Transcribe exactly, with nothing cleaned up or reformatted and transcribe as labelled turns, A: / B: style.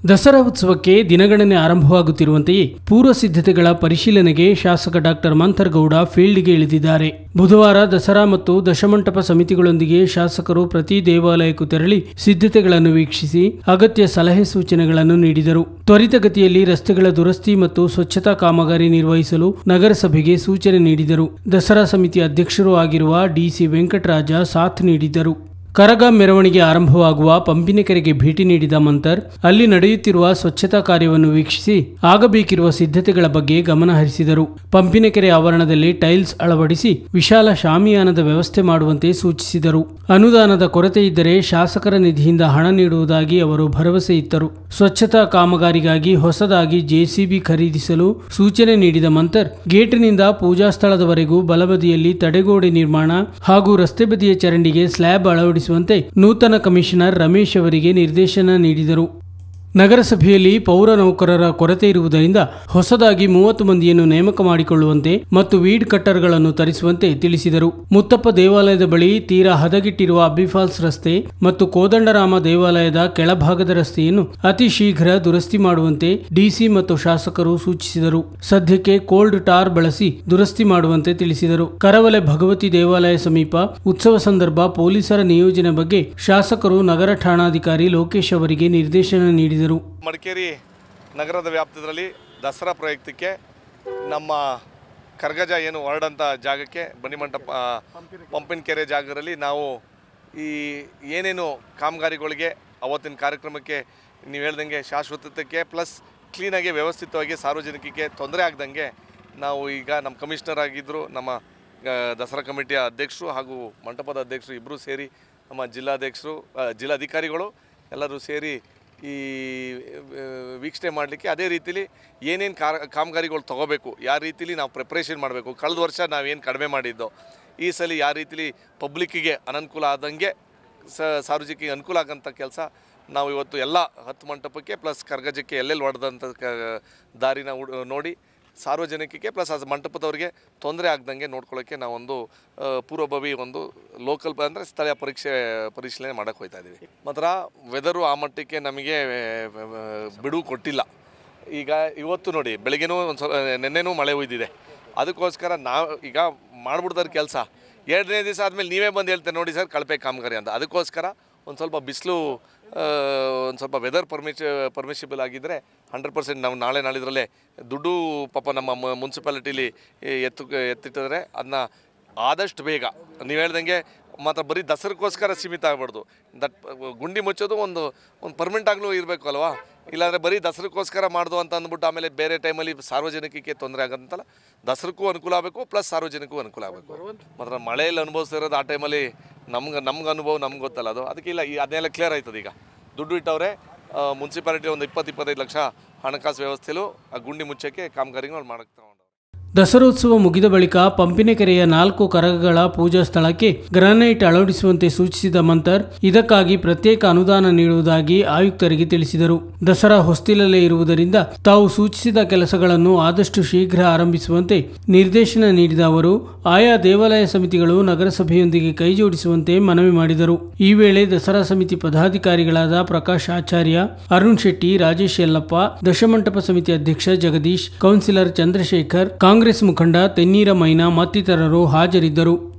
A: ದಸರಾ ಉತ್ಸವಕ್ಕೆ ದಿನಗಣನೆ ಆರಂಭವಾಗುತ್ತಿರುವಂತೆಯೇ ಪೂರ್ವ ಸಿದ್ಧತೆಗಳ ಪರಿಶೀಲನೆಗೆ ಶಾಸಕ ಡಾಕ್ಟರ್ ಮಂಥರ್ಗೌಡ ಫೀಲ್ಡ್ಗೆ ಇಳಿದಿದ್ದಾರೆ. ಬುಧವಾರ ದಸರಾ ಮತ್ತು ದಶಮಂಟಪ ಸಮಿತಿಗಳೊಂದಿಗೆ ಶಾಸಕರು ಪ್ರತಿ ದೇವಾಲಯಕ್ಕೂ ತೆರಳಿ ಸಿದ್ಧತೆಗಳನ್ನು ವೀಕ್ಷಿಸಿ ಅಗತ್ಯ ಸಲಹೆ ಸೂಚನೆಗಳನ್ನು ನೀಡಿದರು. ತ್ವರಿತಗತಿಯಲ್ಲಿ ರಸ್ತೆಗಳ ದುರಸ್ತಿ ಮತ್ತು ಸ್ವಚ್ಛತಾ ಕಾಮಗಾರಿ ನಿರ್ವಹಿಸಲು ನಗರಸಭೆಗೆ ಸೂಚನೆ ನೀಡಿದರು. ದಸರಾ ಸಮಿತಿ ಅಧ್ಯಕ್ಷರೂ ಆಗಿರುವ ಡಿಸಿ ವೆಂಕಟರಾಜ ಸಾಥ್ ನೀಡಿದ್ದರು. ಕರಗ ಮೆರವಣಿಗೆ ಆರಂಭವಾಗುವ ಪಂಪಿನಕೆರೆಗೆ ಭೇಟಿ ನೀಡಿದ ಮಂಥರ್ ಅಲ್ಲಿ ನಡೆಯುತ್ತಿರುವ ಸ್ವಚ್ಛತಾ ಕಾರ್ಯವನ್ನು ವೀಕ್ಷಿಸಿ ಆಗಬೇಕಿರುವ ಸಿದ್ಧತೆಗಳ ಬಗ್ಗೆ ಗಮನ ಹರಿಸಿದರು. ಪಂಪಿನಕೆರೆ ಆವರಣದಲ್ಲಿ ಟೈಲ್ಸ್ ಅಳವಡಿಸಿ ವಿಶಾಲ ಶಾಮಿಯಾನದ ವ್ಯವಸ್ಥೆ ಮಾಡುವಂತೆ ಸೂಚಿಸಿದರು. ಅನುದಾನದ ಕೊರತೆ ಇದ್ದರೆ ಶಾಸಕರ ನಿಧಿಯಿಂದ ಹಣ ನೀಡುವುದಾಗಿ ಅವರು ಭರವಸೆ ಇತ್ತರು. ಸ್ವಚ್ಛತಾ ಕಾಮಗಾರಿಗಾಗಿ ಹೊಸದಾಗಿ ಜೆಸಿಬಿ ಖರೀದಿಸಲು ಸೂಚನೆ ನೀಡಿದ ಮಂಥರ್ ಗೇಟಿನಿಂದ ಪೂಜಾ ಸ್ಥಳದವರೆಗೂ ಬಲಬದಿಯಲ್ಲಿ ತಡೆಗೋಡೆ ನಿರ್ಮಾಣ ಹಾಗೂ ರಸ್ತೆ ಬದಿಯ ಚರಂಡಿಗೆ ಸ್ಲ್ಯಾಬ್ ಅಳವಡಿಸಿ ನೂತನ ಕಮಿಷನರ್ ರಮೇಶ್ ಅವರಿಗೆ ನಿರ್ದೇಶನ ನೀಡಿದರು. ನಗರಸಭೆಯಲ್ಲಿ ಪೌರ ನೌಕರರ ಕೊರತೆ ಇರುವುದರಿಂದ ಹೊಸದಾಗಿ ಮೂವತ್ತು ಮಂದಿಯನ್ನು ನೇಮಕ ಮಾಡಿಕೊಳ್ಳುವಂತೆ ಮತ್ತು ವೀಡ್ ಕಟ್ಟರ್ಗಳನ್ನು ತರಿಸುವಂತೆ ತಿಳಿಸಿದರು. ಮುತ್ತಪ್ಪ ದೇವಾಲಯದ ಬಳಿ ತೀರಾ ಹದಗೆಟ್ಟಿರುವ ಅಬ್ಬಿಫಾಲ್ಸ್ ರಸ್ತೆ ಮತ್ತು ಕೋದಂಡರಾಮ ದೇವಾಲಯದ ಕೆಳಭಾಗದ ರಸ್ತೆಯನ್ನು ಅತಿ ಶೀಘ್ರ ದುರಸ್ತಿ ಮಾಡುವಂತೆ ಡಿಸಿ ಮತ್ತು ಶಾಸಕರು ಸೂಚಿಸಿದರು. ಸದ್ಯಕ್ಕೆ ಕೋಲ್ಡ್ ಟಾರ್ ಬಳಸಿ ದುರಸ್ತಿ ಮಾಡುವಂತೆ ತಿಳಿಸಿದರು. ಕರವಲೆ ಭಗವತಿ ದೇವಾಲಯ ಸಮೀಪ ಉತ್ಸವ ಸಂದರ್ಭ ಪೊಲೀಸರ ನಿಯೋಜನೆ ಬಗ್ಗೆ ಶಾಸಕರು ನಗರ ಠಾಣಾಧಿಕಾರಿ ಲೋಕೇಶ್ ಅವರಿಗೆ ನಿರ್ದೇಶನ ನೀಡಿದರು.
B: ಮಡಿಕೇರಿ ನಗರದ ವ್ಯಾಪ್ತಿಯಲ್ಲಿ ದಸರಾ ಪ್ರಯುಕ್ತಕ್ಕೆ ನಮ್ಮ ಕರ್ಗಜ ಏನು ಹೊರಡಂಥ ಜಾಗಕ್ಕೆ ಬನ್ನಿಮಂಟಪ ಪಂಪಿನಕೆರೆ ಜಾಗದಲ್ಲಿ ನಾವು ಈ ಏನೇನು ಕಾಮಗಾರಿಗಳಿಗೆ ಅವತ್ತಿನ ಕಾರ್ಯಕ್ರಮಕ್ಕೆ ನೀವು ಹೇಳ್ದಂಗೆ ಶಾಶ್ವತತೆಗೆ ಪ್ಲಸ್ ಕ್ಲೀನಾಗಿ ವ್ಯವಸ್ಥಿತವಾಗಿ ಸಾರ್ವಜನಿಕರಿಗೆ ತೊಂದರೆ ಆಗ್ದಂಗೆ ನಾವು ಈಗ ನಮ್ಮ ಕಮಿಷನರ್ ಆಗಿದ್ದರು, ನಮ್ಮ ದಸರಾ ಕಮಿಟಿಯ ಅಧ್ಯಕ್ಷರು ಹಾಗೂ ಮಂಟಪದ ಅಧ್ಯಕ್ಷರು ಇಬ್ಬರು ಸೇರಿ ನಮ್ಮ ಜಿಲ್ಲಾಧ್ಯಕ್ಷರು ಜಿಲ್ಲಾಧಿಕಾರಿಗಳು ಎಲ್ಲರೂ ಸೇರಿ ಈ ವೀಕ್ಷಣೆ ಮಾಡಲಿಕ್ಕೆ ಅದೇ ರೀತಿಲಿ ಏನೇನು ಕಾಮಗಾರಿಗಳು ತೊಗೋಬೇಕು, ಯಾವ ರೀತಿಲಿ ನಾವು ಪ್ರಿಪ್ರೇಷನ್ ಮಾಡಬೇಕು, ಕಳೆದ ವರ್ಷ ನಾವೇನು ಕಡಿಮೆ ಮಾಡಿದ್ದೋ ಈ ಸಲ ಯಾವ ರೀತಿಲಿ ಪಬ್ಲಿಕ್ಕಿಗೆ ಅನನುಕೂಲ ಆದಂಗೆ ಸಾರ್ವಜನಿಕರಿಗೆ ಅನುಕೂಲ ಆಗೋಂಥ ಕೆಲಸ ನಾವು ಇವತ್ತು ಎಲ್ಲ ಹತ್ತು ಮಂಟಪಕ್ಕೆ ಪ್ಲಸ್ ಕರ್ಗಜಕ್ಕೆ ಎಲ್ಲೆಲ್ಲಿ ಹೊಡೆದಂಥ ದಾರಿನ ನೋಡಿ ಸಾರ್ವಜನಿಕರಿಗೆ ಪ್ಲಸ್ ಅದು ಮಂಟಪದವ್ರಿಗೆ ತೊಂದರೆ ಆಗ್ದಂಗೆ ನೋಡ್ಕೊಳ್ಳೋಕ್ಕೆ ನಾವೊಂದು ಪೂರ್ವಭಾವಿ ಒಂದು ಲೋಕಲ್ ಅಂದರೆ ಸ್ಥಳೀಯ ಪರೀಕ್ಷೆ ಪರಿಶೀಲನೆ ಮಾಡೋಕ್ಕೆ ಹೋಗ್ತಾ ಇದ್ದೀವಿ. ಮಾತ್ರ ವೆದರು ಆ ಮಟ್ಟಕ್ಕೆ ನಮಗೆ ಬಿಡುವು ಕೊಟ್ಟಿಲ್ಲ. ಈಗ ಇವತ್ತು ನೋಡಿ ಬೆಳಗ್ಗೆನೂ ಒಂದು ಸ್ವಲ್ಪ ನೆನ್ನೆನೂ ಮಳೆ ಒಯ್ದಿದೆ. ಅದಕ್ಕೋಸ್ಕರ ನಾವು ಈಗ ಮಾಡ್ಬಿಡ್ತಾರೆ ಕೆಲಸ. ಎರಡನೇ ದಿವಸ ಆದಮೇಲೆ ನೀವೇ ಬಂದು ಹೇಳ್ತೇನೆ ನೋಡಿ ಸರ್ ಕಳಪೆ ಕಾಮಗಾರಿ ಅಂತ. ಅದಕ್ಕೋಸ್ಕರ ಒಂದು ಸ್ವಲ್ಪ ಬಿಸಿಲು ಒಂದು ಸ್ವಲ್ಪ ವೆದರ್ ಪರ್ಮಿಷ ಪರ್ಮಿಷಿಬಲ್ ಆಗಿದ್ದರೆ ಹಂಡ್ರೆಡ್ ಪರ್ಸೆಂಟ್ ನಾವು ನಾಳೆ ನಾಳಿದ್ರಲ್ಲೇ ದುಡ್ಡು ಪಾಪ ನಮ್ಮ ಮುನ್ಸಿಪಾಲಿಟಿಲಿ ಎತ್ತು ಎತ್ತಿಟ್ಟಿದ್ರೆ ಅದನ್ನ ಆದಷ್ಟು ಬೇಗ ನೀವು ಹೇಳ್ದಂಗೆ ಮಾತ್ರ ಬರೀ ದಸರಕ್ಕೋಸ್ಕರ ಸೀಮಿತ ಆಗಬಾರ್ದು. ದಟ್ ಗುಂಡಿ ಮುಚ್ಚೋದು ಒಂದು ಒಂದು ಪರ್ಮನೆಂಟ್ ಆಗಲೂ ಇರಬೇಕು ಅಲ್ವಾ. ಇಲ್ಲಾಂದರೆ ಬರೀ ದಸರಕ್ಕೋಸ್ಕರ ಮಾಡ್ದು ಅಂತ ಅಂದ್ಬಿಟ್ಟು ಆಮೇಲೆ ಬೇರೆ ಟೈಮಲ್ಲಿ ಸಾರ್ವಜನಿಕರಿಗೆ ತೊಂದರೆ ಆಗೋಂತಲ್ಲ. ದಸರಕ್ಕೂ ಅನುಕೂಲ ಆಗಬೇಕು ಪ್ಲಸ್ ಸಾರ್ವಜನಿಕಗೂ ಅನುಕೂಲ ಆಗಬೇಕು. ಮಾತ್ರ ಮಳೆಯಲ್ಲಿ ಅನುಭವಿಸ್ತಿರೋದು ಆ ಟೈಮಲ್ಲಿ ನಮ್ಗೆ ನಮ್ಗೆ ಅನುಭವ ನಮ್ಗೆ ಗೊತ್ತಲ್ಲ ಅದು. ಅದಕ್ಕೆ ಇಲ್ಲ ಈ ಅದನ್ನೆಲ್ಲ ಕ್ಲಿಯರ್ ಆಯ್ತದೆ. ಈಗ ದುಡ್ಡು ಇಟ್ಟವ್ರೆ ಮುನ್ಸಿಪಾಲಿಟಿ ಒಂದು ಇಪ್ಪತ್ತು ಇಪ್ಪತ್ತೈದು ಲಕ್ಷ ಹಣಕಾಸು ವ್ಯವಸ್ಥೆಯಲ್ಲೂ ಆ ಗುಂಡಿ ಮುಚ್ಚೋಕ್ಕೆ ಕಾಮಗಾರಿಗಳು ಮಾಡಕ್ಕೆ ತಗೊಂಡು.
A: ದಸರೋತ್ಸವ ಮುಗಿದ ಬಳಿಕ ಪಂಪಿನಕೆರೆಯ ನಾಲ್ಕು ಕರಗಗಳ ಪೂಜಾ ಸ್ಥಳಕ್ಕೆ ಗ್ರಾನೈಟ್ ಅಳವಡಿಸುವಂತೆ ಸೂಚಿಸಿದ ಮಂಥರ್ ಇದಕ್ಕಾಗಿ ಪ್ರತ್ಯೇಕ ಅನುದಾನ ನೀಡುವುದಾಗಿ ಆಯುಕ್ತರಿಗೆ ತಿಳಿಸಿದರು. ದಸರಾ ಹೊಸ್ತಿಲಲ್ಲೇ ಇರುವುದರಿಂದ ತಾವು ಸೂಚಿಸಿದ ಕೆಲಸಗಳನ್ನು ಆದಷ್ಟು ಶೀಘ್ರ ಆರಂಭಿಸುವಂತೆ ನಿರ್ದೇಶನ ನೀಡಿದ ಅವರು ಆಯಾ ದೇವಾಲಯ ಸಮಿತಿಗಳು ನಗರಸಭೆಯೊಂದಿಗೆ ಕೈಜೋಡಿಸುವಂತೆ ಮನವಿ ಮಾಡಿದರು. ಈ ವೇಳೆ ದಸರಾ ಸಮಿತಿ ಪದಾಧಿಕಾರಿಗಳಾದ ಪ್ರಕಾಶ್ ಆಚಾರ್ಯ, ಅರುಣ್ ಶೆಟ್ಟಿ, ರಾಜೇಶ್ ಯಲ್ಲಪ್ಪ, ದಶಮಂಟಪ ಸಮಿತಿ ಅಧ್ಯಕ್ಷ ಜಗದೀಶ್, ಕೌನ್ಸಿಲರ್ ಚಂದ್ರಶೇಖರ್, ಕಾಂಗ್ರೆಸ್ ಮುಖಂಡ ತೆನ್ನೀರ ಮೈನಾ ಮತ್ತಿತರರು ಹಾಜರಿದ್ದರು.